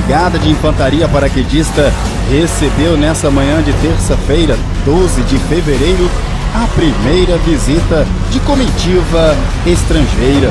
Brigada de Infantaria Paraquedista recebeu nessa manhã de terça-feira, 12 de fevereiro, a primeira visita de comitiva estrangeira.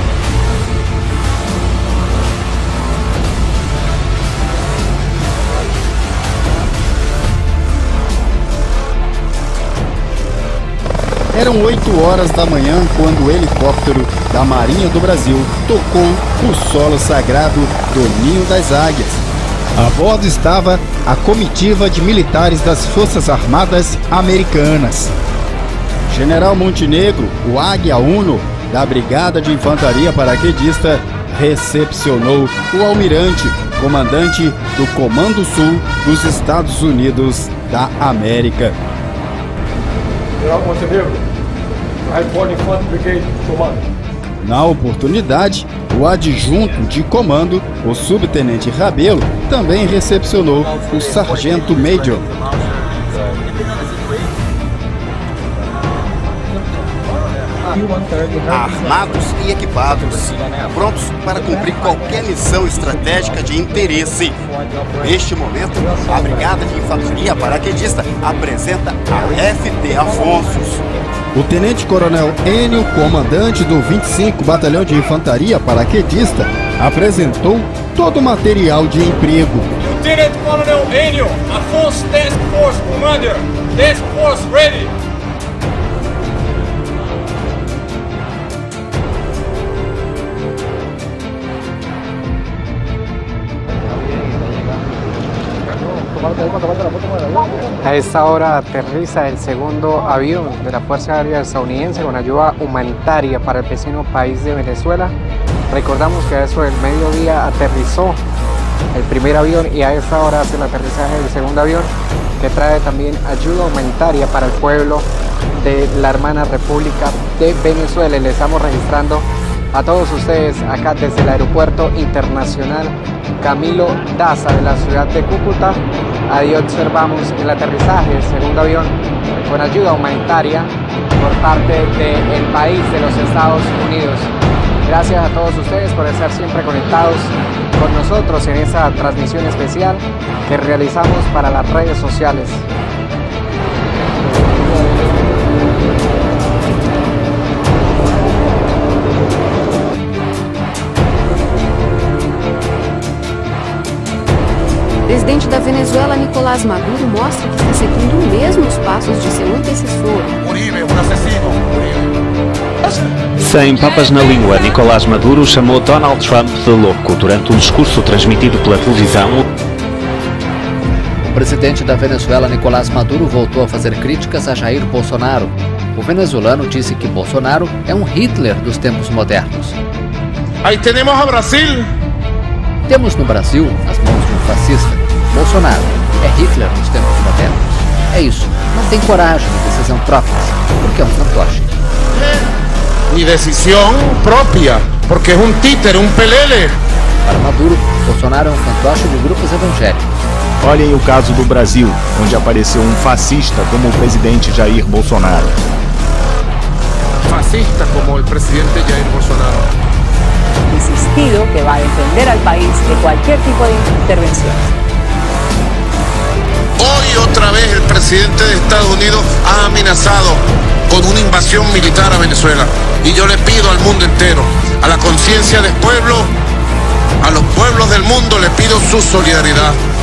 Eram 8 horas da manhã quando o helicóptero da Marinha do Brasil tocou o solo sagrado do Ninho das Águias. A bordo estava a comitiva de militares das Forças Armadas Americanas. General Montenegro, o Águia Uno da Brigada de Infantaria Paraquedista, recepcionou o almirante, comandante do Comando Sul dos Estados Unidos da América. General Montenegro, Airborne Infantry Brigade Comando. Na oportunidade, o adjunto de comando, o subtenente Rabelo, também recepcionou o sargento Major. Armados e equipados, prontos para cumprir qualquer missão estratégica de interesse. Neste momento, a Brigada de Infantaria Paraquedista apresenta a FT Afonsos. O tenente-coronel Enio, comandante do 25 Batalhão de Infantaria Paraquedista, apresentou todo o material de emprego. Lieutenant-Colonel Enio, Afonso Task Force Commander, Task Force ready. A esta hora aterriza el segundo avión de la Fuerza Aérea Estadounidense con ayuda humanitaria para el vecino país de Venezuela. Recordamos que a eso del mediodía aterrizó el primer avión y a esta hora hace el aterrizaje del segundo avión, que trae también ayuda humanitaria para el pueblo de la hermana República de Venezuela. Y le estamos registrando a todos ustedes acá desde el Aeropuerto Internacional Camilo Daza de la ciudad de Cúcuta. Ahí observamos el aterrizaje del segundo avión con ayuda humanitaria por parte del país de los Estados Unidos. Gracias a todos ustedes por estar siempre conectados con nosotros en esta transmisión especial que realizamos para las redes sociales. O presidente da Venezuela, Nicolás Maduro, mostra que está seguindo os mesmos passos de seu antecessor. Uribe, assassino. Uribe. Sem papas na língua, Nicolás Maduro chamou Donald Trump de louco durante um discurso transmitido pela televisão. O presidente da Venezuela, Nicolás Maduro, voltou a fazer críticas a Jair Bolsonaro. O venezuelano disse que Bolsonaro é um Hitler dos tempos modernos. Aí temos a Brasil. Temos no Brasil as mãos de um fascista. Bolsonaro é Hitler nos tempos modernos. É isso, não tem coragem de decisão própria, porque é um fantoche. E decisão própria, porque é um títere, um pelele. Para Maduro, Bolsonaro é um fantoche de grupos evangélicos. Olhem o caso do Brasil, onde apareceu um fascista como o presidente Jair Bolsonaro. Fascista como o presidente Jair Bolsonaro. Insistido que va a defender al país de cualquier tipo de intervención. Hoy otra vez el presidente de Estados Unidos ha amenazado con una invasión militar a Venezuela. Y yo le pido al mundo entero, a la conciencia del pueblo, a los pueblos del mundo, le pido su solidaridad.